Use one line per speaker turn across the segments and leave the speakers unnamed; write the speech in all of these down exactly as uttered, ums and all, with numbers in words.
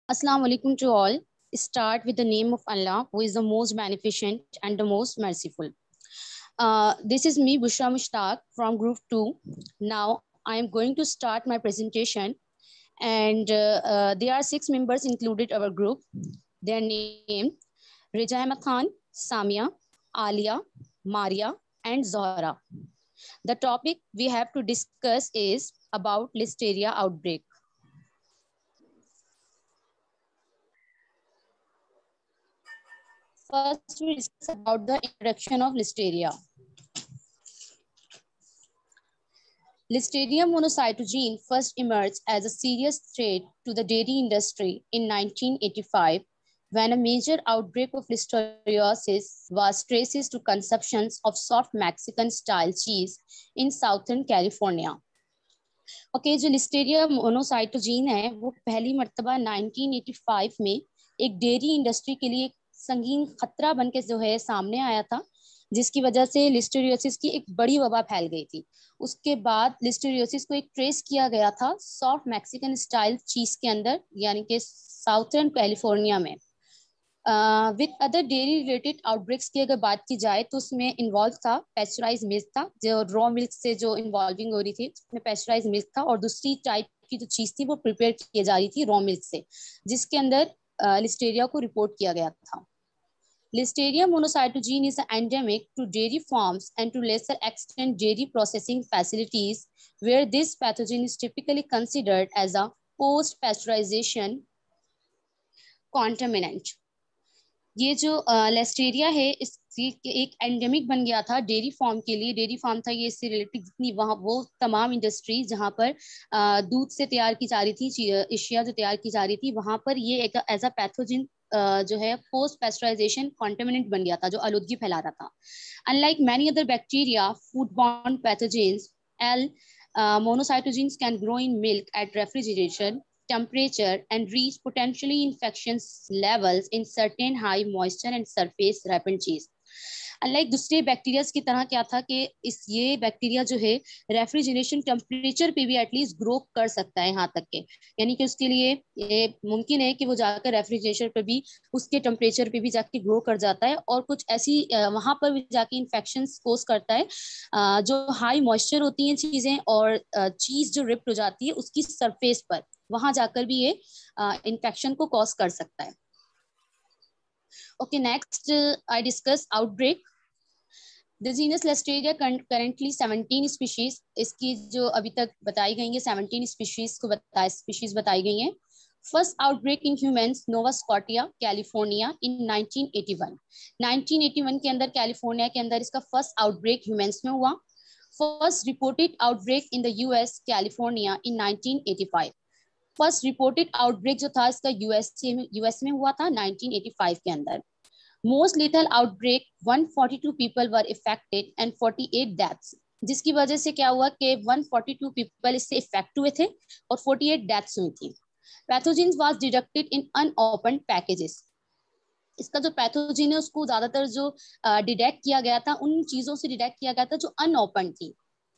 Assalamu alaikum to all. Start with the name of Allah, who is the most beneficent and the most merciful. Uh, this is me, Bushra Mushtaq from Group two. Now, I am going to start my presentation. And uh, uh, there are six members included our group. Their name, Reja Ahmed Khan, Samia, Alia, Maria, and Zohra. The topic we have to discuss is about Listeria outbreak. First, we discuss about the introduction of Listeria. Listeria monocytogene first emerged as a serious threat to the dairy industry in nineteen eighty-five, when a major outbreak of listeriosis was traced to consumptions of soft Mexican-style cheese in southern California. Okay okay, जो listeria monocytogenes है वो पहली मर्तबा nineteen eighty five में एक dairy industry के लिए संगीन खतरा बनके जो है सामने आया था, जिसकी वजह से लिस्टेरियोसिस की एक बड़ी वबा फैल गई थी। उसके बाद लिस्टेरियोसिस को एक ट्रेस किया गया था सॉफ्ट मैक्सिकन स्टाइल चीज के अंदर, यानी कि साउथर्न कैलिफोर्निया में। With other dairy related outbreaks की अगर बात की जाए तो उसमें इन्वॉल्व था पेस्चराइज मिल्क था, जो रॉ मिल्क से जो इन्वॉल्विंग हो रही थी उसमें पेस्चराइज मिल्क था, और दूसरी टाइप की जो चीज थी वो प्रिपेयर की जा रही थी रॉ मिल्क से, जिसके अंदर लिस्टेरिया को रिपोर्ट किया गया था। Listeria monocytogene is endemic to dairy farms and to lesser extent dairy processing facilities, where this pathogen is typically considered as a post-pasteurization contaminant. ये जो लेस्टेरिया uh, है इसकी एक एंडेमिक बन गया था डेयरी फार्म के लिए। डेयरी फार्म था ये, इससे रिलेटेड जितनी वहाँ वो तमाम इंडस्ट्री जहाँ पर uh, दूध से तैयार की जा रही थी, एशिया जो तैयार की जा रही थी, वहाँ पर ये एक एज अ पैथोजिन Uh, जो है पोस्ट पेस्चराइजेशन कॉन्टेमिनेंट बन गया था जो आलूदगी फैला रहा था। Unlike many other bacteria foodborne pathogens, L monocytogenes can grow in milk at refrigeration temperature and reach potentially infections levels in certain high moisture and surface ripened cheese. Unlike दूसरे bacteria की तरह क्या था कि इस ये बैक्टीरिया जो है रेफ्रिजरेशन टेम्परेचर पे भी एटलीस्ट ग्रो कर सकता है यहाँ तक के, यानी कि उसके लिए ये मुमकिन है कि वो जाकर रेफ्रिजरेशन पे भी उसके टेम्परेचर पे भी जाके ग्रो कर जाता है, और कुछ ऐसी वहां पर भी जाके इन्फेक्शन कोज करता है जो हाई मॉइस्चर होती हैं चीजें, और चीज जो रिप्ट हो जाती है उसकी सरफेस पर, वहां जाकर भी ये इन्फेक्शन को कॉज कर सकता है। Okay, next uh, I discuss outbreak. The genus Listeria currently seventeen species, इसकी जो अभी तक बताई गई है seventeen species को बताया species बताई गई हैं। First outbreak in humans, Nova Scotia, California in nineteen eighty-one. nineteen eighty-one के अंदर कैलिफोर्निया के अंदर इसका first outbreak humans में हुआ। First reported outbreak in the U S, California in nineteen eighty-five. First reported outbreak जो था इसका यूएसए में यूएस में हुआ था नाइनटीन एटी फाइव के अंदर। Most lethal outbreak one forty two people were affected and forty eight deaths, जिसकी वजह से क्या हुआ कि वन फोर्टी टू पीपल इससे इफेक्ट हुए थे और फोर्टी एट डेथ्स हुई थी। Pathogens was detected in unopened packages. इसका जो पैथोजेन है उसको ज्यादातर जो डिटेक्ट uh, किया गया था उन चीजों से डिटेक्ट किया गया था जो अनओपन थी।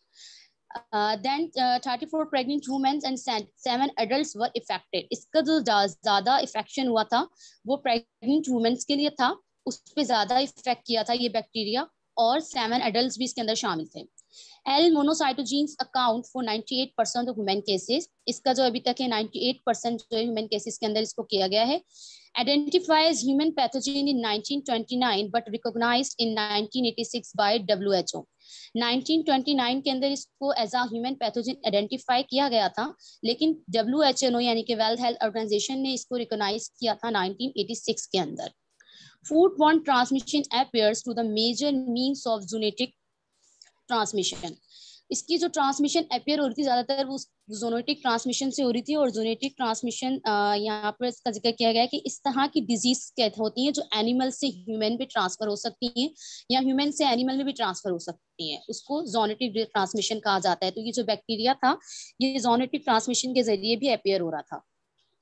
Uh, then uh, thirty-four pregnant women and seven adults were affected. इसका जो ज्यादा इफेक्शन हुआ था वो प्रेग्नेंट वुमेन्स के लिए था, उस पर ज्यादा इफेक्ट किया था ये बैक्टीरिया, और सेवन एडल्ट्स भी इसके अंदर शामिल थे। L monocytogenes account for ninety-eight percent of human cases. इसका जो अभी तक है ninety-eight percent जो human cases के अंदर इसको किया गया है। Identifies human pathogen in nineteen twenty-nine but recognized in nineteen eighty-six by W H O. Nineteen twenty nine के अंदर इसको as a human pathogen identify किया गया था, लेकिन डब्ल्यू एच ओ यानी कि वर्ल्ड हेल्थ ऑर्गेनाइजेशन ने इसको रिकॉग्नाइज किया था नाइनटीन एटी सिक्स के अंदर। Food borne transmission appears to the major means of zoonotic transmission. इसकी जो ट्रांसमिशन अपीयर हो रही थी ज्यादातर वो जोनेटिक ट्रांसमिशन से हो रही थी, और जोनेटिक ट्रांसमिशन यहाँ पर इसका जिक्र किया गया है कि इस तरह की डिजीज होती हैं जो एनिमल से ह्यूमन पे ट्रांसफर हो सकती हैं या ह्यूमन से एनिमल में भी ट्रांसफर हो सकती हैं, उसको जोनेटिक ट्रांसमिशन कहा जाता है। तो ये जो बैक्टीरिया था ये जोनेटिक ट्रांसमिशन के जरिए भी अपीयर हो रहा था।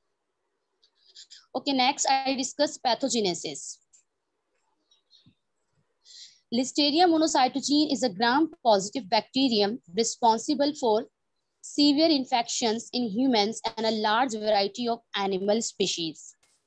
Okay, next I discuss pathogenesis. Listeria monocytogene is a gram-positive bacterium responsible for severe infections in humans and a large variety of animal species.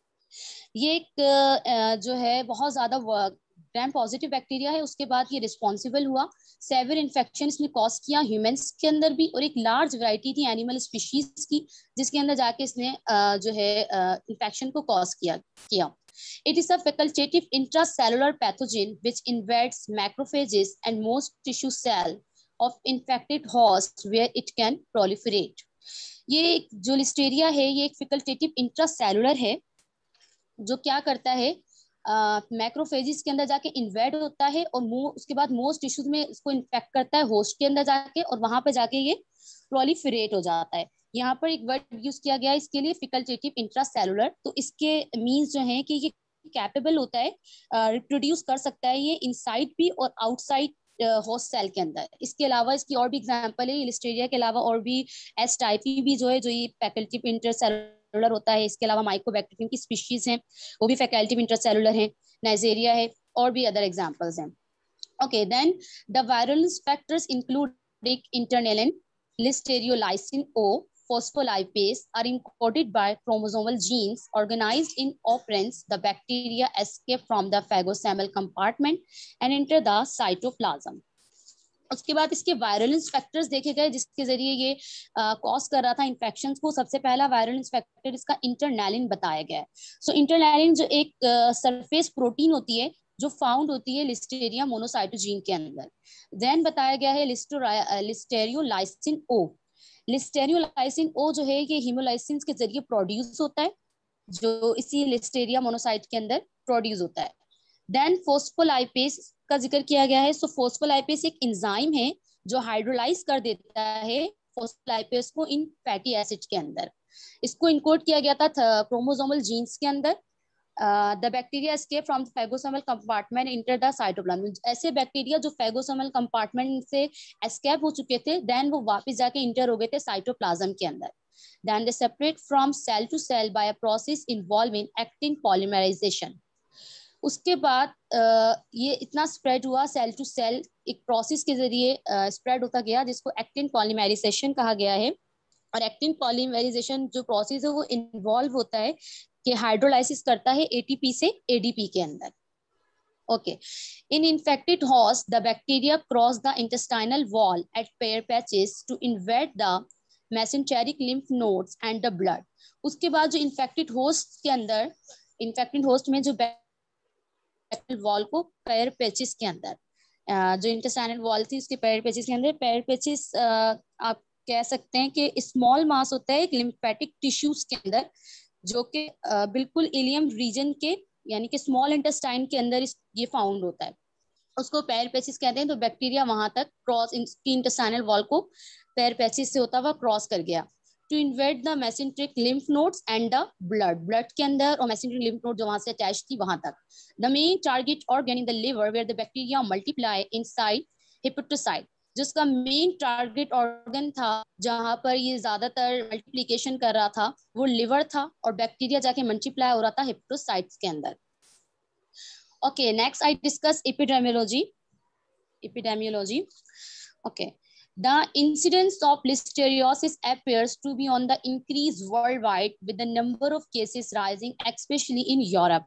ये एक जो है बहुत ज्यादा ग्राम पॉजिटिव बैक्टीरिया है, उसके बाद ये रिस्पॉन्सिबल हुआ, सेवियर इन्फेक्शन इसने कॉज किया ह्यूमंस के अंदर भी, और एक लार्ज वैरायटी थी एनिमल स्पीशीज की जिसके अंदर जाके इसने जो है इन्फेक्शन को कॉज किया किया It is a facultative intracellular pathogen which invades macrophages and most tissue cell of infected host where it can proliferate. ये जो लिस्टेरिया है ये एक facultative intracellular है जो क्या करता है, मैक्रोफेजिस uh, के अंदर जाके इन्वेड होता है और उसके बाद मोस्ट टिश्यूज में इसको इन्फेक्ट करता है होस्ट के अंदर जाके, और वहां पे जाके ये प्रोलिफरेट हो जाता है. यहाँ पर एक वर्ड यूज किया गया है इसके लिए, फेकल्टेटिव इंट्रासेलुलर. तो इसके मीन्स जो है कि ये कैपेबल होता है, रिप्रोड्यूस uh, कर सकता है ये इनसाइड भी और आउटसाइड होस्ट सेल के अंदर. इसके अलावा इसकी और भी एग्जांपल है, लिस्टेरिया के अलावा और भी एस टाइफी भी जो है जो ये फैकल्टेटिव इंटरसेलुलर होता है. इसके अलावा माइकोबैक्टीरियम की स्पीशीज हैं वो भी फैकल्टेटिव इंटरसेलुलर हैं, नाइजेरिया है और भी अदर एग्जांपल्स हैं. Okay, then the virulence factors include internalin, listeriolysin O, phospholipase are encoded by chromosomal genes organized in operans. The bacteria escape from the phagocymal compartment and enter the cytoplasm. उसके बाद इसके virulence factors देखे गए जिसके जरिए ये cause कर रहा था इन्फेक्शंस को. सबसे पहला वायरलेंस फैक्टर इसका इंटरनेलिन बताया गया है. सो so, इंटरनेलिन जो एक सरफेस uh, प्रोटीन होती है जो फाउंड होती है लिस्टेरिया मोनोसाइटोजीन के अंदर. देन बताया गया है लिस्टेरियोलाइसिन ओ. लिस्टेरियोलाइसिन ओ जो है ये हीमोलाइसिन के जरिए प्रोड्यूस होता है जो इसी लिस्टेरिया मोनोसाइट के अंदर प्रोड्यूस होता है. देन फोस्फोलाइपेज का जिक्र किया गया है. सो फोस्फोलाइपेज एक एंजाइम है जो हाइड्रोलाइज कर देता है फोस्फोलाइपेज को इन फैटी एसिड के अंदर. इसको इनकोड किया गया था क्रोमोसोमल जीन्स के अंदर. The bacteria escape from phagosomal compartment enter the cytoplasm. ऐसे बैक्टीरिया जो फैगोसोमल कंपार्टमेंट से एस्केप हो चुके थे देन वो वापस जाके इंटर हो गए थे साइटोप्लाज्म के अंदर. Then they separate from cell to cell by a process involving actin polymerisation. उसके बाद uh, ये इतना स्प्रेड हुआ सेल टू सेल एक प्रोसेस के जरिए स्प्रेड uh, होता गया जिसको एक्टिन पॉलीमराइजेशन कहा गया है. और एक्टिन पॉलीमराइजेशन जो प्रोसेस है वो इन्वॉल्व होता है कि हाइड्रोलाइसिस करता है एटीपी से एडीपी के अंदर. Okay, in infected host the bacteria cross the intestinal wall at Peyer patches to invade the mesenteric lymph nodes and the blood. उसके बाद जो इन्फेक्टेड होस्ट के अंदर इन्फेक्टेड होस्ट में जो वॉल को पेयर पैचेस के अंदर uh, जो इंटेस्टाइनल वॉल थी उसके पेयर पैचेस के अंदर, पेयर पैचेस uh, आप कह सकते हैं कि स्मॉल मास होता है एक लिम्फेटिक टिश्यूज के अंदर जो कि बिल्कुल इलियम रीजन के यानी कि स्मॉल इंटेस्टाइन के अंदर इस ये फाउंड होता है. उसको पेयर पैचेस कहते हैं. तो बैक्टीरिया वहां तक क्रॉस इंटेस्टाइनल वॉल को पेयर पैचेस से होता हुआ क्रॉस कर गया to invade the mesenteric lymph nodes and the blood. Blood के अंदर और मेसेंट्रिक लिम्फ नोड जो वहां से अटैच थी वहां तक. The main target organ in the liver where the bacteria multiply inside hepatocyte. जिसका मेन टारगेट ऑर्गन था जहां पर ये ज्यादातर मल्टीप्लिकेशन कर रहा था वो लिवर था और बैक्टीरिया जाके मल्टीप्लाई हो रहा था हेपेटोसाइट्स के अंदर. Okay, next I discuss epidemiology. Epidemiology okay, the incidence of listeriosis appears to be on the increase worldwide with the number of cases rising especially in Europe.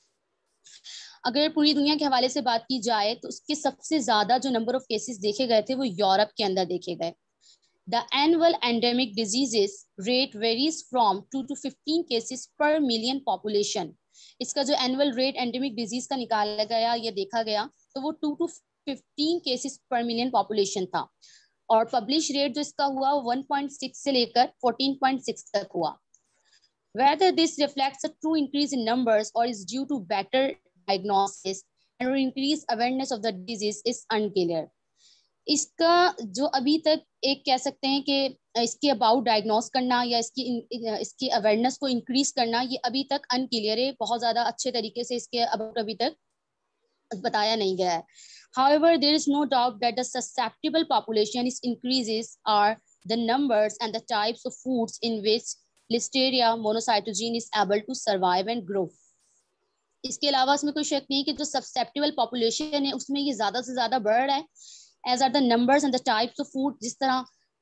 अगर पूरी दुनिया के हवाले से बात की जाए तो उसके सबसे ज्यादा जो नंबर ऑफ केसेस देखे गए थे वो यूरोप के अंदर देखे गए. The annual endemic diseases rate varies from two to fifteen cases per million population. इसका जो एनुअल रेट एंडेमिक डिजीज का निकाला गया या देखा गया तो वो two to fifteen cases per million population था. और पब्लिश रेट जो इसका हुआ वन पॉइंट सिक्स से लेकर फोर्टीन पॉइंट सिक्स तक हुआ. Whether this reflects a true increase in numbers or is due to better diagnosis and increase awareness of the disease is unclear. इसका जो अभी तक एक कह सकते हैं कि इसके अबाउट डायग्नोस करना या इसकी इसकी अवेयरनेस को इंक्रीज करना ये अभी तक अनक्लियर है. बहुत ज्यादा अच्छे तरीके से इसके अबाउट अभी तक बताया नहीं गया है. However, there is no doubt that the susceptible population is increases are the numbers and the types of foods in which Listeria monocytogenes is able to survive and grow. इसके अलावा इसमें कोई शक नहीं कि जो सब्सेप्टिबल पॉपुलेशन है उसमें ये ज्यादा से ज्यादा बढ़ रहा है. As are the numbers and the types of food. जिस तरह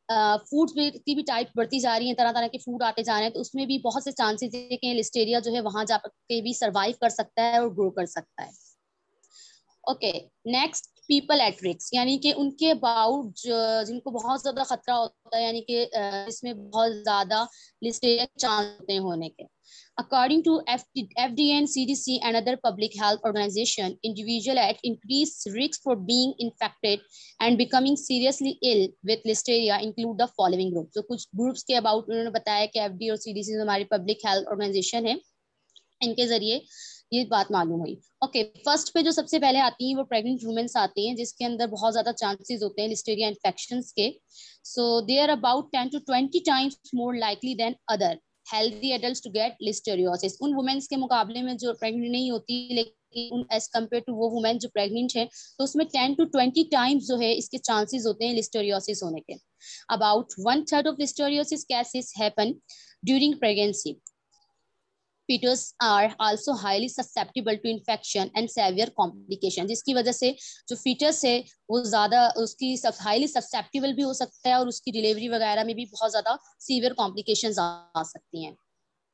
फूड की भी टाइप बढ़ती जा रही है, तरह तरह के फूड आते जा रहे हैं, तो उसमें भी बहुत से चांसेस है कि लिस्टेरिया जो है वहां जाके भी सरवाइव कर सकता है और ग्रो कर सकता है। Okay, next people at risk, यानी कि उनके अबाउट जिनको बहुत ज्यादा खतरा होता है, यानी कि इसमें बहुत ज्यादा लिस्टेरिया चांस होते हैं होने के। According to F D A and C D C and other public health organization, individual at increased risk for being infected and becoming seriously ill with listeria include the following groups. तो कुछ groups के about उन्होंने बताया कि F D A और C D C हमारी public health organisation है, इनके जरिए ये बात मालूम हुई। ओके, फर्स्ट पे जो सबसे पहले आती हैं वो प्रेग्नेंट वुमेन्स आती हैं, जिसके अंदर बहुत ज्यादा चांसेस होते हैं लिस्टेरिया इन्फेक्शंस के। So they are about ten to twenty times more likely than other healthy adults to get listeriosis. उन वुमेन्स के मुकाबले में जो प्रेग्नेंट नहीं होती, लेकिन एज कम्पेयर टू वो वुमेन जो प्रेग्नेंट है, तो उसमें टेन टू ट्वेंटी टाइम्स जो है इसके चांसेस होते हैं लिस्टेरियोसिस होने के। About one third of listeriosis cases happen during pregnancy. fetus are also highly susceptible to infection and severe complication, जिसकी वजह से जो fetus है वो ज्यादा उसकी हाईली ससेप्टिबल भी हो सकता है और उसकी डिलीवरी वगैरह में भी बहुत ज्यादा सीवियर कॉम्प्लिकेशंस आ सकती हैं।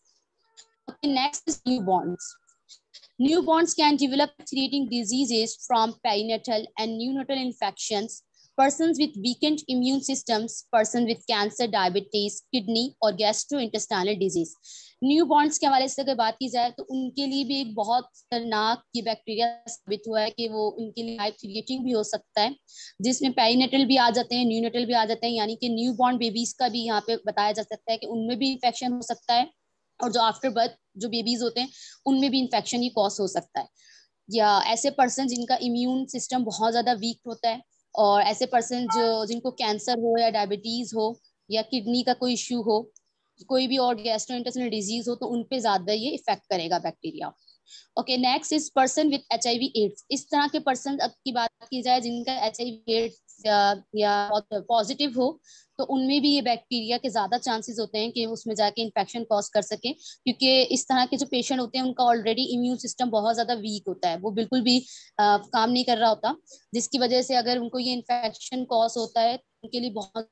Next is newborns. Newborns can develop treating diseases from perinatal and neonatal infections. Persons with weakened immune systems, persons with cancer, diabetes, kidney और gastrointestinal disease. न्यूबॉर्न्स के हवाले से अगर बात की जाए तो उनके लिए भी एक बहुत खतरनाक ये बैक्टीरिया साबित हुआ है कि वो उनके लिए लाइफ थ्रेटनिंग भी हो सकता है, जिसमें पेरिनेटल भी आ जाते हैं, न्यूनेटल भी आ जाते हैं, यानी कि न्यूबॉर्न बेबीज का भी यहाँ पे बताया जा सकता है कि उनमें भी इन्फेक्शन हो सकता है, और जो आफ्टर बर्थ जो बेबीज होते हैं उनमें भी इन्फेक्शन ही कॉज हो सकता है। या ऐसे पर्सन जिनका इम्यून सिस्टम बहुत ज्यादा वीक होता है, और ऐसे पर्सन जो जिनको कैंसर हो या डायबिटीज हो या किडनी का कोई इश्यू हो, कोई भी और गैस्ट्रोइंटेस्टाइनल डिजीज हो, तो उनपे ज्यादा ये इफेक्ट करेगा bacteria. Okay, next is person with H I V AIDS. इस तरह के पर्सन की बात की जाए जिनका एच आई वी एड्स या पॉजिटिव हो, तो उनमें भी ये बैक्टीरिया के ज्यादा चांसेस होते हैं कि उसमें जाके इन्फेक्शन कॉज कर सके, क्योंकि इस तरह के जो पेशेंट होते हैं उनका ऑलरेडी इम्यून सिस्टम बहुत ज्यादा वीक होता है, वो बिल्कुल भी आ, काम नहीं कर रहा होता, जिसकी वजह से अगर उनको ये इन्फेक्शन कॉज होता है तो उनके लिए बहुत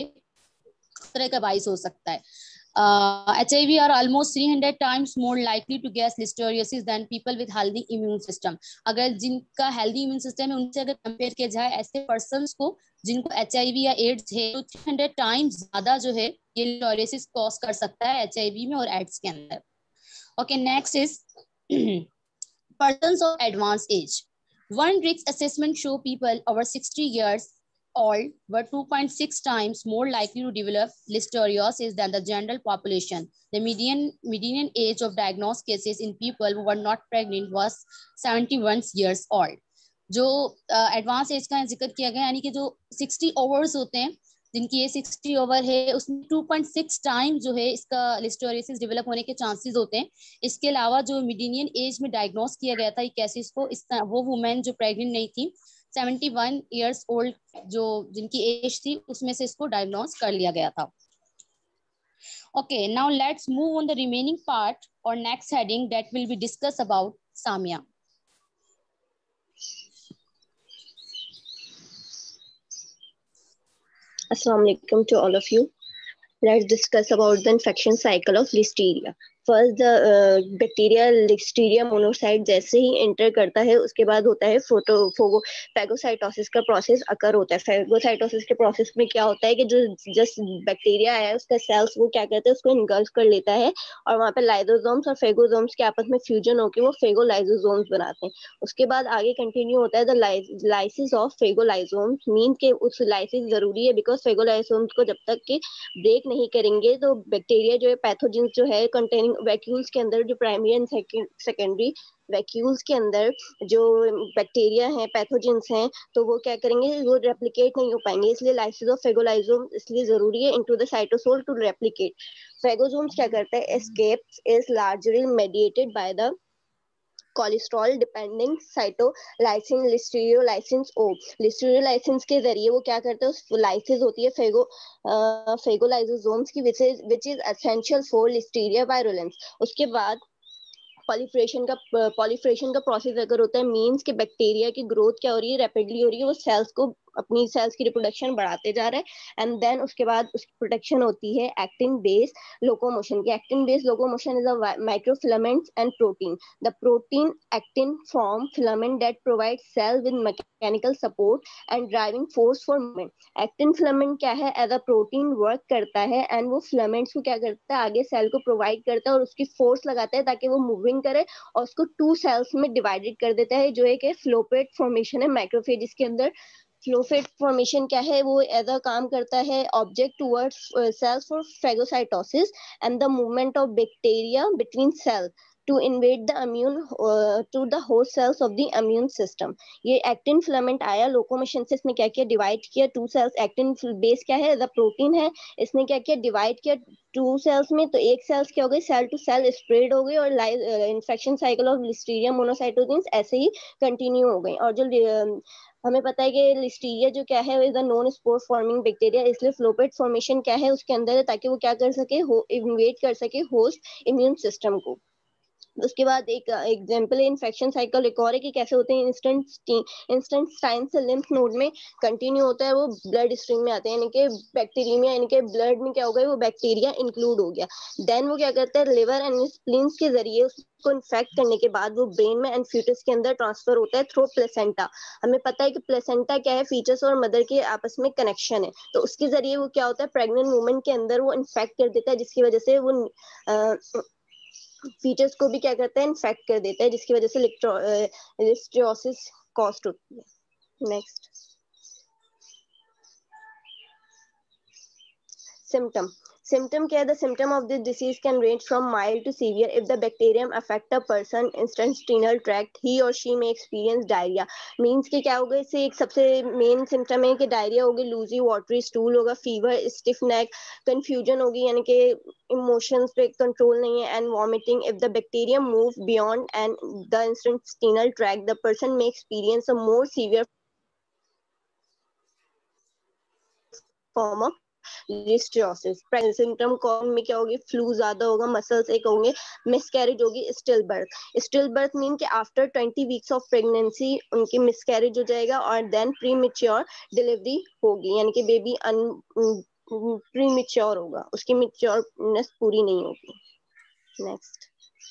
खतरे का बाइस हो सकता है। Uh, H I V are almost three hundred times more likely to get listeriosis than people with healthy immune system. अगर जिनका healthy immune system है उनसे अगर कंपेयर किया जाए ऐसे persons को जिनको H I V या AIDS है, तो three hundred times ज्यादा जो है ये लिस्टेरियोसिस कॉज कर सकता है H I V में और AIDS के अंदर। Okay, next is persons of advanced age. One risk assessment show people over sixty years old were two point six times more likely to develop listeriosis than the general population. The median median age of diagnosed cases in people who were not pregnant was seventy-one years old. जो advance uh, age का जिक्र किया गया, यानी कि जो sixty overs होते हैं, जिनकी ये sixty ओवर है, उसमें two point six टाइम जो है इसका लिस्टेरियोसिस डेवलप होने के चांसेस होते हैं। इसके अलावा जो मीडियन एज में डायग्नोस किया गया था ये केसेस को, इस वो वुमेन जो प्रेग्नेंट नहीं थी, seventy-one years old जो जिनकी एज थी, उसमें से इसको डायग्नोस कर लिया गया था। Okay, now let's move on the remaining part or next heading that will be discussed about Samia.
Assalamu alaikum to all of you. Let's discuss about the infection cycle of listeria. First the bacteria listeria monocyte जैसे ही enter करता है उसके बाद होता है photo फोगो phagocytosis का प्रोसेस अकर होता है। फैगोसाइटोसिस के प्रोसेस में क्या होता है कि जो जस्ट बैक्टीरिया है उसका सेल्स वो क्या कहते हैं उसको इनगल्फ कर लेता है और वहाँ पे लाइसोसोम्स और फेगोसोम्स के आपस में फ्यूजन होकर वो फेगोलाइसोसोम्स बनाते हैं। उसके बाद आगे कंटिन्यू होता है the lysis of phagolysosomes, mean के उस लाइसिस जरूरी है बिकॉज फेगोलाइसोम्स को जब तक के ब्रेक नहीं करेंगे तो बैक्टीरिया जो है पैथोजेंस जो है कंटेनिंग वैक्यूल्स के अंदर जो प्राइमरी एंड सेकेंडरी वैक्यूल्स के अंदर जो बैक्टीरिया हैं पैथोजेंस हैं तो वो क्या करेंगे, वो रेप्लिकेट नहीं हो पाएंगे। इसलिए लाइसिस ऑफ फेगोलाइसोम इसलिए जरूरी है into the cytosol to replicate. Phagosomes क्या करते हैं, escapes is largely mediated by the cholesterol depending cytolysin listeriolysins O. Listeriolysins के जरिए वो क्या करते हैं, उस लाइसिस होती है फेगो फेगोलाइसोसोम्स की which is which is essential for listeria virulence. उसके बाद पॉलीफ्रेशन का पॉलीफ्रेशन का प्रोसेस अगर होता है, मींस के बैक्टीरिया की ग्रोथ क्या हो रही है, रैपिडली हो रही है, वो सेल्स को अपनी सेल्स की रिप्रोडक्शन बढ़ाते जा रहे हैं। एंड देन उसके बाद उसकी प्रोटेक्शन होती है एक्टिन बेस लोकोमोशन की। Actin base locomotion is a microfilaments and protein. The protein actin form filament that provide cell with mechanical support and driving force for movement. Actin filament क्या है, as a protein work करता है and वो filaments को क्या करता है, आगे सेल को प्रोवाइड करता है और उसकी फोर्स लगाता है ताकि वो मूविंग करे, और उसको टू सेल्स में डिवाइडेड कर देता है, जो एक है फ्लोपेट फॉर्मेशन है मैक्रोफेज के अंदर। फ्लोफेट फॉर्मेशन क्या है, वो एज अ काम करता है object towards cells for phagocytosis and the movement of bacteria between cell to invade the immune uh, to the host cells of the immune system। ये एक्टिन फिलामेंट आया लोकोमोशन से, इसने क्या किया, डिवाइड किया टू सेल्स। एक्टिन बेस क्या है, the protein है, इसने क्या किया, डिवाइड किया टू सेल्स में, तो एक सेल्स क्या हो गई, सेल टू सेल स्प्रेड हो गई, और infection cycle of listeria monocytogenes ऐसे ही कंटिन्यू हो गई। और जो uh, हमें पता है कि लिस्टीरिया जो क्या है, is a non spore forming bacteria, इसलिए फ्लोपेट फॉर्मेशन क्या है उसके अंदर है, ताकि वो क्या कर सके, इन्वेड कर सके होस्ट इम्यून सिस्टम को। उसके बाद एक एग्जांपल है इन्फेक्शन साइकिल एक और है कि कैसे होते हैं, इंस्टेंट इंस्टेंट साइन से लिम्फ नोड में कंटिन्यू होता है, वो ब्लड स्ट्रीम में आते हैं, यानी कि बैक्टीरिया यानी कि ब्लड में क्या हो गया, वो बैक्टीरिया इंक्लूड हो गया। देन वो क्या करता है, लिवर एंड स्प्लीन्स के जरिए उसको इन्फेक्ट करने के बाद वो ब्रेन में एंड फीटस के अंदर ट्रांसफर होता है थ्रू प्लेसेंटा। हमें पता है कि प्लेसेंटा क्या है, फीटस और मदर के आपस में कनेक्शन है, तो उसके जरिए वो क्या होता है, प्रेग्नेंट वुमन के अंदर वो इन्फेक्ट कर देता है, जिसकी वजह से वो आ, फीचर्स को भी क्या करता है, इन्फेक्ट कर देता है, जिसकी वजह से लिस्ट्रियोसिस कॉस्ट होती है। नेक्स्ट, symptom symptom क्या है, the symptom of this disease can range from mild to severe. If the bacterium affect a person intestinal tract, he or she may experience diarrhea। means कि क्या होगा, इससे एक सबसे मेन सिम्टम है कि डायरिया होगी, लूजी वाटरी स्टूल होगा, फीवर, स्टिफ नेक, कंफ्यूजन होगी, यानी कि इमोशंस पे कंट्रोल नहीं है, and vomiting. If the bacterium move beyond and the intestinal tract, the person may experience a more severe form of listeriosis. Symptom कॉम में क्या होगी, फ्लू ज्यादा होगा, मसल्स एक होंगे, मिसकैरेज होगी, still birth. Still birth mean कि after twenty weeks of pregnancy उनकी मिसकैरेज हो जाएगा, और देन प्री मेच्योर डिलीवरी होगी, यानी कि बेबी प्री मेच्योर होगा, उसकी मेच्योरनेस पूरी नहीं होगी। Next,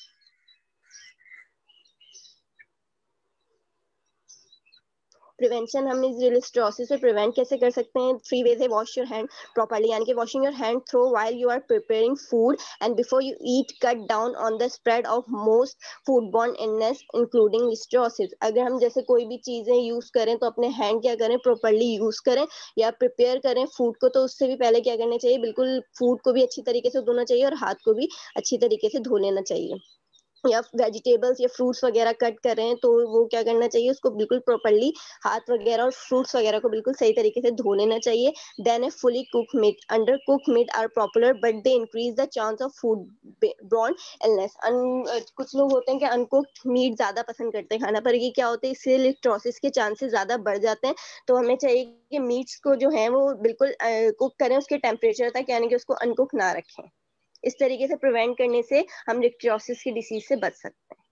prevention. हम इस लिस्ट्रियोसिस से प्रिवेंट कैसे कर सकते हैं, थ्री वेज है, वॉश योर हैंड प्रॉपर्ली, यानी कि washing your hand through while you are preparing food and before you eat, cut down on the spread of most food borne illness including listeriosis. अगर हम जैसे कोई भी चीजें use करें तो अपने हैंड क्या करें, प्रॉपर्ली यूज करें, या प्रिपेयर करें फूड को, तो उससे भी पहले क्या करना चाहिए, बिल्कुल फूड को भी अच्छी तरीके से धोना चाहिए और हाथ को भी अच्छी तरीके से धो लेना चाहिए। या वेजिटेबल्स या फ्रूट्स वगैरह कट कर रहे हैं तो वो क्या करना चाहिए, उसको बिल्कुल प्रॉपर्ली हाथ वगैरह और फ्रूट्स वगैरह को बिल्कुल सही तरीके से धो लेना चाहिए। Then a fully cook meat, under cook meat are popular but they increase the chance of food borne illness. कुछ लोग होते हैं कि अनकुक्ड मीट ज्यादा पसंद करते हैं खाना, पर ये क्या होता है, इससे लिस्ट्रोसिस के चांसेस ज्यादा बढ़ जाते हैं। तो हमें चाहिए कि मीट्स को जो है वो बिल्कुल कुक करें उसके टेम्परेचर तक, यानी कि उसको अनकुक ना रखें। इस तरीके से प्रिवेंट करने से हम लिस्ट्रियोसिस की डिसीज से बच सकते हैं।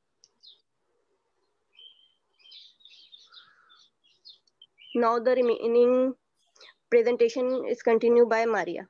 Now the remaining presentation is continued by Maria.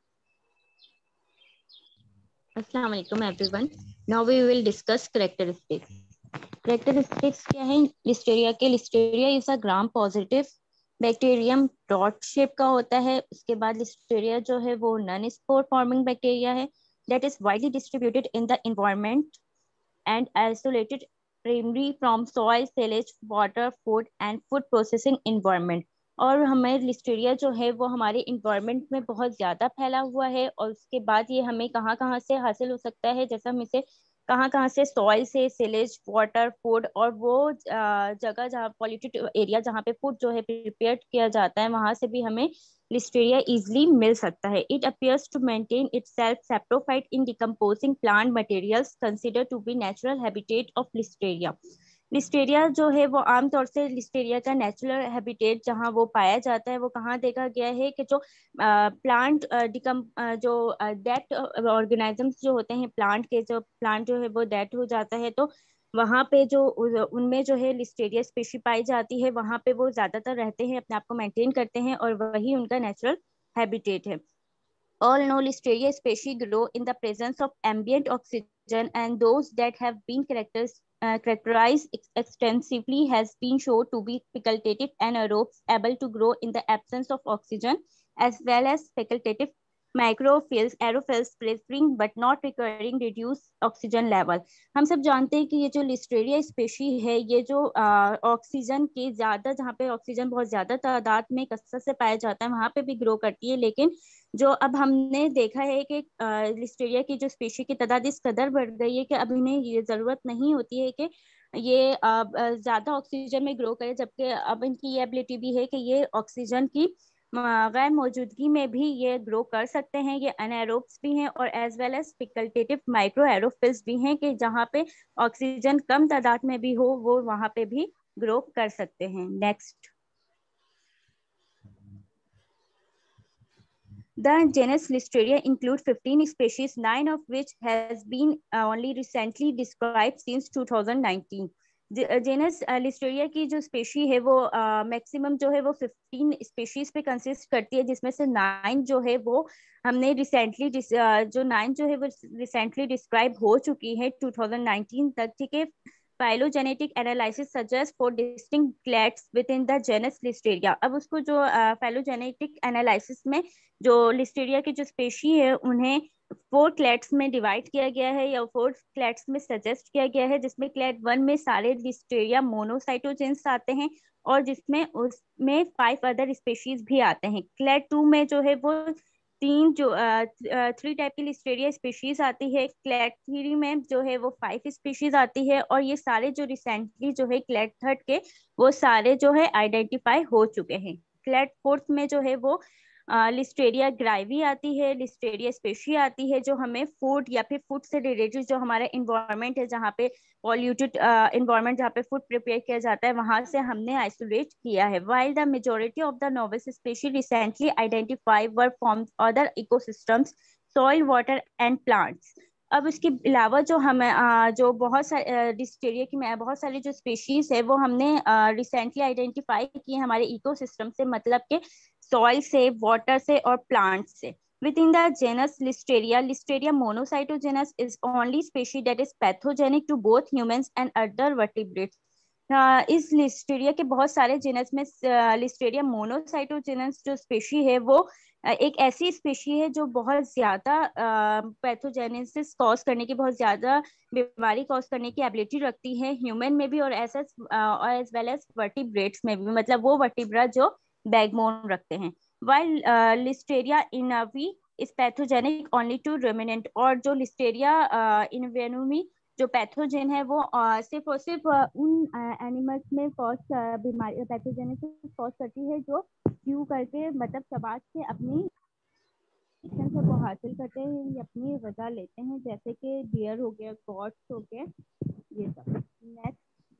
Assalamu alaikum everyone. Now we will discuss characteristics. Characteristics क्या है लिस्टेरिया के? Listeria is a gram positive bacterium, dot shape का होता है। उसके बाद लिस्टेरिया जो है वो नॉन स्पोर फॉर्मिंग बैक्टीरिया है that is widely distributed in the environment and isolated primarily from soil, sewage, water, food and food processing environment। और हमें लिस्टेरिया जो है वो हमारे इन्वायरमेंट में बहुत ज़्यादा फैला हुआ है, और उसके बाद ये हमें कहाँ कहाँ से हासिल हो सकता है, जैसे हम इसे कहाँ कहाँ से, सॉइल से, सिलेज, वाटर, फूड, और वो जगह जहाँ पॉल्यूटेड एरिया जहाँ पे फूड जो है प्रिपेयर किया जाता है वहां से भी हमें लिस्टेरिया इजिली मिल सकता है। It appears to maintain itself saprophyte in decomposing plant materials consider to be natural habitat of listeria. Listeria जो है वो आमतौर से लिस्टेरिया का नेचुरल हैबिटेट जहाँ वो पाया जाता है वो कहाँ देखा गया है कि जो प्लांट डिकम जो डेथ ऑर्गेनिजम्स जो होते हैं प्लांट के, जो प्लांट जो है वो डेथ हो जाता है तो वहाँ पे जो उनमें जो है लिस्टेरिया स्पीशी पाई जाती है, वहाँ पे वो ज्यादातर रहते हैं, अपने आप को मेंटेन करते हैं और वही उनका नेचुरल हैबिटेट है. All know Listeria species grow in the presence of ambient oxygen, and those that have been characters, uh, characterized ex extensively has been shown to be facultative anaerobes able to grow in the absence of oxygen, as well as facultative microphylls, aerophylls preferring but not requiring reduced oxygen level. हम सब जानते हैं कि ये जो Listeria species है, ये जो ऑक्सीजन के ज्यादा, जहाँ पे ऑक्सीजन बहुत ज्यादा तादाद में कसरत से पाया जाता है, वहां पे भी ग्रो करती है. लेकिन जो अब हमने देखा है कि लिस्टेरिया की जो स्पीशी की तादाद इस कदर बढ़ गई है कि अब इन्हें ये जरूरत नहीं होती है कि ये ज्यादा ऑक्सीजन में ग्रो करे, जबकि अब इनकी ये एबिलिटी भी है कि ये ऑक्सीजन की गैर मौजूदगी में भी ये ग्रो कर सकते हैं. ये अनएरोब्स भी हैं और as well as facultative microaerophiles भी हैं कि जहाँ पे ऑक्सीजन कम तादाद में भी हो वो वहाँ पे भी ग्रो कर सकते हैं. Next. The genus Listeria include fifteen species, nine of which has been uh, only recently described since two thousand nineteen. Genus listeria की जो स्पेशी है वो मैक्सिमम uh, जो है वो फिफ्टीन स्पेशीज पे कंसिस्ट करती है, जिसमें से नाइन जो है वो हमने रिसेंटली uh, जो नाइन जो है वो रिसेंटली डिस्क्राइब हो चुकी है टू थाउजेंड नाइनटीन तक. ठीक है. Phylogenetic analysis suggests four distinct clades within the genus Listeria. अब उसको जो phylogenetic analysis में जो लिस्टेरिया की जो स्पेशी है उन्हें फोर क्लैड्स में डिवाइड किया गया है या फोर क्लैड्स में सजेस्ट किया गया है, जिसमें क्लैड वन में सारे लिस्टेरिया मोनोसाइटोजेंस आते हैं और जिसमें उसमें फाइव अदर स्पेशीज भी आते हैं. क्लैड टू में जो है वो तीन जो थ्री टाइप की लिस्टेरिया स्पीशीज आती है. क्लैड थ्री में जो है वो फाइव स्पीशीज आती है और ये सारे जो रिसेंटली जो है क्लैड थर्ड के वो सारे जो है आइडेंटिफाई हो चुके हैं. क्लैड फोर्थ में जो है वो लिस्टेरिया ग्राइवी आती है, लिस्टेरिया स्पेशी आती है जो हमें फूड या फिर फूड से रिलेटेड जो हमारा इन्वायरमेंट है, जहाँ पे पॉल्यूटेड इन्वायरमेंट जहाँ पे फूड प्रिपेयर किया जाता है, वहां से हमने आइसोलेट किया है. While the majority of the novel species recently identified were from other ecosystems, soil, water and plants. अब इसके अलावा जो हमें जो बहुत सारे लिस्टेरिया की में बहुत सारी जो स्पेशीज है वो हमने रिसेंटली आइडेंटिफाई की हमारे इकोसिस्टम से, मतलब के सॉइल से, वाटर से और प्लांट से. Within the genus Listeria, Listeria monocytogenus is only species that is pathogenic to both humans and other vertebrates. Uh, इस लिस्टेरिया के बहुत सारे जेनस में लिस्टेरिया मोनोसाइटोजेनस जो स्पेशी है वो एक ऐसी स्पेशी है जो बहुत ज्यादा पैथोजेनेसिस कॉज करने की, बहुत ज्यादा बीमारी कॉज करने की एबिलिटी रखती है ह्यूमन में भी और as as well as vertebrates में भी, मतलब वो वर्टिब्रा जो बैकबोन रखते हैं. वाइल लिस्टेरिया इनवी is pathogenic only to ruminant. और जो लिस्टेरिया इनवेनुमी जो पैथोजेन है वो uh, सिर्फ और सिर्फ uh, उन एनिमल्स uh, में कॉज बीमारी पैथोजेनेसिस कॉज करती है जो च्यू करके, मतलब चबा के अपनी से वो हासिल करते हैं, अपनी गजा लेते हैं, जैसे कि डियर हो गया, गॉड्स हो गए, ये सब. नेक्स्ट.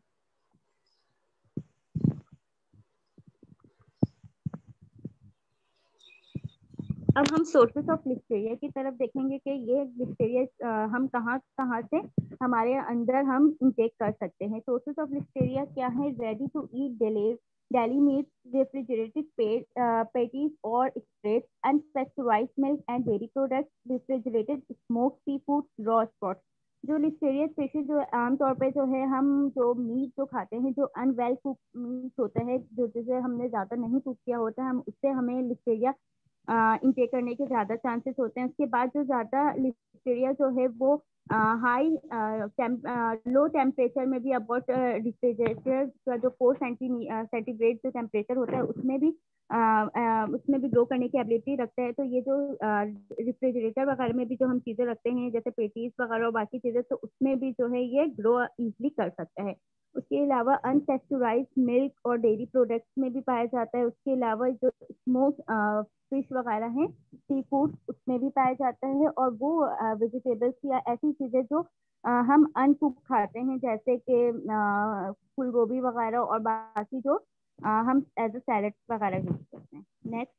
अब हम सोर्सेस ऑफ लिस्टेरिया की तरफ देखेंगे कि ये लिस्टेरिया हम कहाँ कहाँ से हमारे अंदर हम इनटेक कर सकते हैं. सोर्सेस ऑफ लिस्टेरिया क्या है? Ready to eat deli deli meat, refrigerated patties और spreads, unpasteurised milk and dairy products, refrigerated smoked sea food, raw spots. जो लिस्टेरिया स्पेशीज जो आमतौर पे जो है हम जो मीट जो खाते हैं, जो अनवेल कुक मीट होता है, जो जिसे हमने ज़्यादा नहीं कुक किया होता है, हम उससे हमें लिस्टेरिया इनटेक करने के ज़्यादा चांसेस होते हैं. उसके बाद जो ज़्यादा लिस्टेरिया जो है वो हाई लो टेम्परेचर में भी, अबाउट रेफ्रिजरेटर का जो फोर सेंटीग्रेड जो टेम्परेचर होता है उसमें भी Uh, uh, उसमें भी ग्रो करने की एबिलिटी रखता है. तो ये जो रेफ्रिजरेटर uh, वगैरह में भी जो हम चीज़ें रखते हैं जैसे पेटीज वगैरह और बाकी चीज़ें, तो उसमें भी जो है ये ग्रो इजीली कर सकता है. उसके अलावा अनपेस्चराइज्ड मिल्क और डेयरी प्रोडक्ट्स में भी पाया जाता है. उसके अलावा जो स्मोक फिश वगैरह हैं, सी फूड, उसमें भी पाया जाता है. और वो वेजिटेबल्स या ऐसी चीज़ें जो uh, हम अनकुक खाते हैं जैसे कि फूल गोभी वगैरह और बाकी जो Uh, हम एज ए सैलेड वगैरह यूज करते हैं. नेक्स्ट.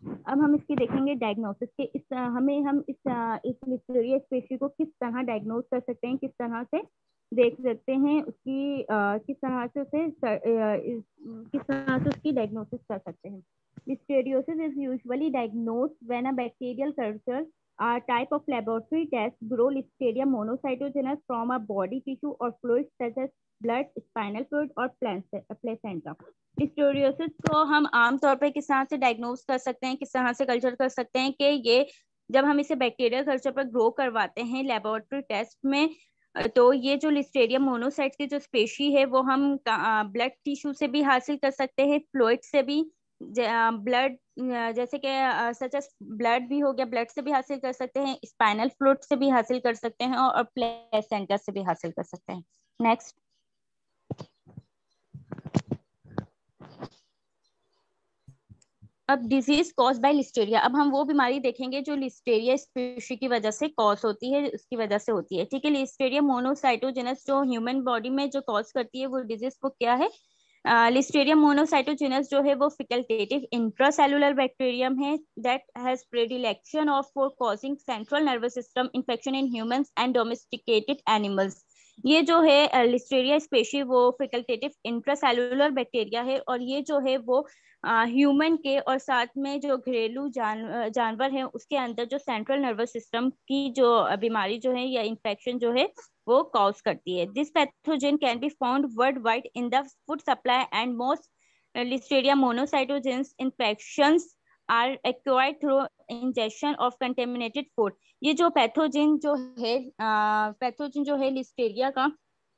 अब हम इसकी देखेंगे डायग्नोसिस के इस हमें हम इस इस लिस्टेरिया स्पीशीज को किस तरह डायग्नोज कर सकते हैं, किस तरह से देख सकते हैं उसकी आ, किस तरह से उसे किस तरह से उसकी डायग्नोसिस कर सकते हैं। Listeriosis is usually diagnosed when a bacterial culture a type of laboratory test grow Listeria monocytogenes from a body tissue or fluid such as blood, spinal fluid और placenta। लिस्टेरियोसिस को हम आमतौर पर किस तरह से डायग्नोज कर सकते हैं, किस तरह से कल्चर कर सकते हैं कि ये जब हम इसे बैक्टीरियल कल्चर पर ग्रो करवाते हैं लेबोरेटरी टेस्ट में, तो ये जो लिस्टेरिया मोनोसाइट्स की जो स्पेशी है वो हम ब्लड टिश्यू से भी हासिल कर सकते हैं, फ्लूइड से भी, ब्लड जैसे कि सच एज ब्लड भी हो गया, ब्लड से भी हासिल कर सकते हैं, स्पाइनल फ्लूइड से भी हासिल कर सकते हैं और प्लेसेंटा से भी हासिल कर सकते हैं। नेक्स्ट, अब डिजीज कॉज बाय लिस्टेरिया। अब हम वो बीमारी देखेंगे जो लिस्टेरिया स्पीशी की वजह से कॉज होती है, उसकी वजह से होती है। ठीक है, लिस्टेरिया मोनोसाइटोजेनस जो ह्यूमन बॉडी में जो कॉज करती है वो डिजीज वो क्या है? लिस्टेरिया मोनोसाइटोजेनस जो है वो फैकल्टेटिव इंट्रासेलुलर बैक्टीरियम है that has predilection of for causing central nervous system infection in humans and domesticated animals. ये जो है लिस्टेरिया स्पेशी वो फैकल्टेटिव इंट्रासेलुलर बैक्टीरिया है और ये जो है वो ह्यूमन uh, के और साथ में जो घरेलू जान जानवर है उसके अंदर जो सेंट्रल नर्वस सिस्टम की जो बीमारी जो है या इन्फेक्शन जो है वो कॉज करती है। This pathogen can be found worldwide in the food supply and most listeria monocytogenes infections are acquired through injection of contaminated food. ये जो पैथोजन जो है पैथोजन uh, जो है लिस्टेरिया का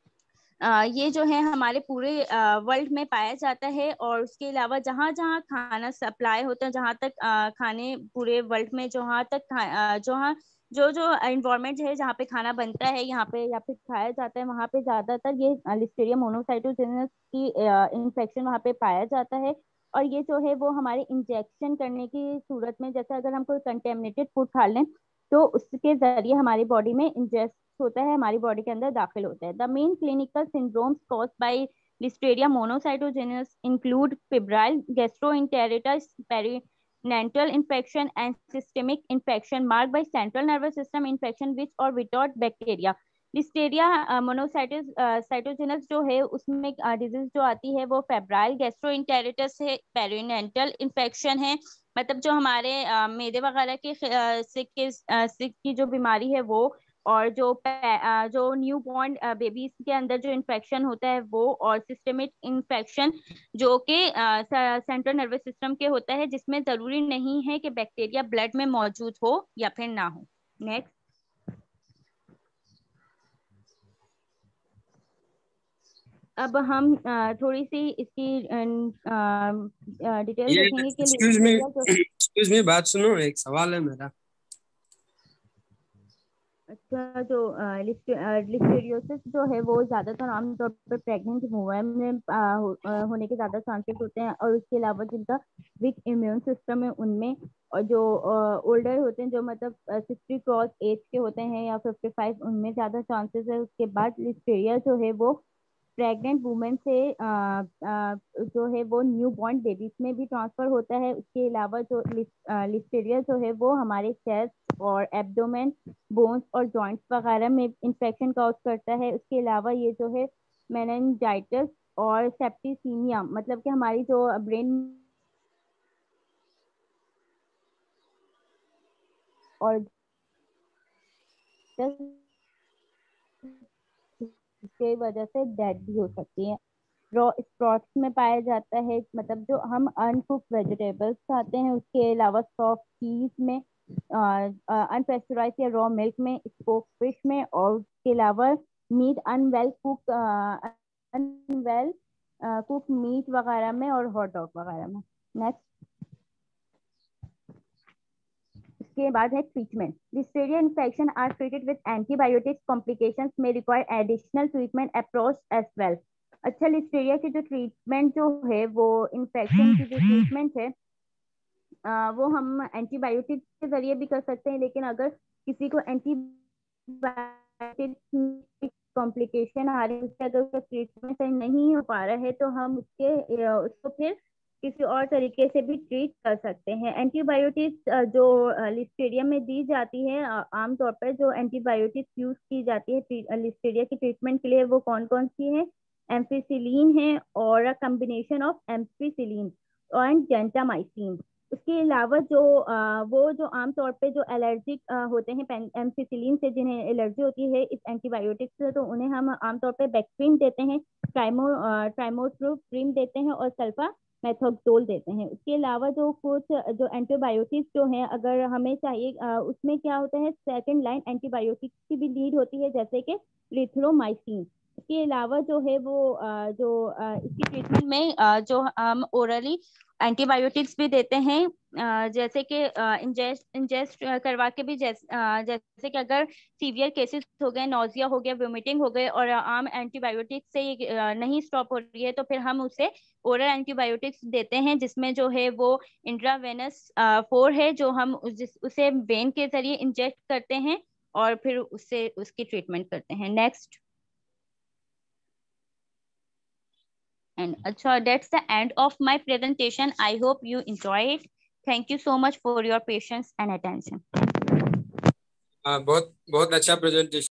Uh, ये जो है हमारे पूरे वर्ल्ड uh, में पाया जाता है और उसके अलावा जहाँ जहाँ खाना सप्लाई होता है, जहाँ तक uh, खाने पूरे वर्ल्ड में जहाँ तक uh, जहाँ जो जो एनवायरनमेंट है जहाँ पे खाना बनता है यहाँ पे या फिर खाया जाता है वहाँ पे ज्यादातर ये लिस्टेरिया मोनोसाइटोजेनस की इन्फेक्शन uh, वहाँ पे पाया जाता है। और ये जो है वो हमारे इंजेक्शन करने की सूरत में, जैसे अगर हम कोई कंटेमिनेटेड फूड खा लें तो उसके जरिए हमारी बॉडी में इंजेस्ट होता है, हमारी बॉडी के अंदर दाखिल होता है। The main clinical syndromes caused by listeria monocytogenes include febrile gastroenteritis, perinatal infection and systemic infection marked by central nervous system infection with or without bacteria। Listeria monocytogenes जो है उसमें डिजीज uh, जो आती है वो फेब्राइल गैस्ट्रोएंटेरिटिस है, पेरिनेंटल infection है, मतलब जो हमारे uh, मेदे वगैरह के सिक के सिक की जो बीमारी है वो, और जो जो न्यू बॉर्न बेबीज के अंदर जो इन्फेक्शन होता है वो, और सिस्टमिक इन्फेक्शन जो कि सेंट्रल नर्वस सिस्टम के होता है जिसमें जरूरी नहीं है कि बैक्टीरिया ब्लड में मौजूद हो या फिर ना हो। नेक्स्ट, अब हम थोड़ी सी इसकी डिटेल देखेंगे कि
एक्सक्यूज मी एक्सक्यूज मी बात सुनो, एक सवाल है मेरा।
अच्छा, जो लिस्टेरियोसिस जो है वो ज्यादातर आमतौर पर प्रेग्नेंट वुमेन में आ, हो, आ, होने के ज्यादा चांसेस होते हैं, और उसके अलावा जिनका वीक इम्यून सिस्टम है उनमें, और जो ओल्डर होते हैं जो मतलब सिक्सटी क्रॉस एज के होते हैं या फिफ्टी फाइव, उनमें ज्यादा चांसेस है। उसके बाद लिस्टेरिया जो है वो प्रेग्नेंट वुमेन से आ, आ, जो है वो न्यू बॉर्न बेबीज में भी ट्रांसफर होता है। उसके अलावा जो लिस्टेरिया जो है वो हमारे चेस्ट और एब्डोमेन, बोन्स और जॉइंट्स वगैरह में इंफेक्शन कॉज करता है। उसके अलावा ये जो है मेनिंजाइटिस और सेप्टिसीमिया, मतलब कि हमारी जो ब्रेन और इसके वजह से डेथ भी हो सकती है। रॉ स्प्रॉट्स में पाया जाता है, मतलब जो हम अनकुक वेजिटेबल्स खाते हैं, उसके अलावा सॉफ्ट चीज में, अनपेस्चराइज या रॉ मिल्क में, स्पोक फिश में, और उसके अलावा meat unwell cook unwell cook meat वगैरह में और हॉट डॉग वगैरह में। नेक्स्ट, इसके बाद है treatment. Listeria infection are treated with antibiotics, complications में require additional treatment approach as well. अच्छा, लिस्टेरिया की जो ट्रीटमेंट जो है वो इन्फेक्शन की जो ट्रीटमेंट है आ, वो हम एंटीबायोटिक के जरिए भी कर सकते हैं, लेकिन अगर किसी को एंटीबायोटिक कॉम्प्लिकेशन आ रही है, अगर उसका ट्रीटमेंट सही नहीं हो पा रहा है तो हम उसके उसको फिर किसी और तरीके से भी ट्रीट कर सकते हैं। एंटीबायोटिक्स जो लिस्टेरिया में दी जाती है, आमतौर पर जो एंटीबायोटिक्स यूज की जाती है लिस्टेरिया की ट्रीटमेंट के लिए वो कौन कौन सी है? एम्फिसिलीन है और अ कम्बिनेशन ऑफ एम्फिसिलीन और जेंटामाइसिन। उसके अलावा जो आ, वो जो आमतौर पे जो एलर्जिक होते हैं एम्फिसिलीन से, जिन्हें एलर्जी होती है इस एंटीबायोटिक्स से, तो उन्हें हम आमतौर पे बैक्ट्रीन देते हैं, ट्राइमो ट्राइमोट्रोप्रीम देते हैं और सल्फा मेथोक्सोल देते हैं। उसके अलावा जो कुछ जो एंटीबायोटिक्स जो हैं, अगर हमें चाहिए आ, उसमें क्या होता है, सेकंड लाइन एंटीबायोटिक्स की भी नीड होती है, जैसे कि लिथ्रोमाइसिन। इसके अलावा जो है वो आ, जो आ, इसकी ट्रीटमेंट में आ, जो हम ओरली एंटीबायोटिक्स भी देते हैं, आ, जैसे कि इंजेस्ट इंजेस्ट करवा के भी, जैसे जैसे कि अगर सीवियर केसेस हो गए, नोजिया हो गया, वोमिटिंग हो गए और आम एंटीबायोटिक्स से ये नहीं स्टॉप हो रही है, तो फिर हम उसे ओरल एंटीबायोटिक्स देते हैं, जिसमें जो है वो इंट्रावेनस फोर है, जो हम उस, उसे वेन के जरिए इंजेक्ट करते हैं और फिर उससे उसकी ट्रीटमेंट करते हैं। नेक्स्ट। And अच्छा, that's the end of my presentation. I hope you enjoy it. Thank you so much for your patience and attention.
हाँ, बहुत बहुत अच्छा प्रेजेंटेशन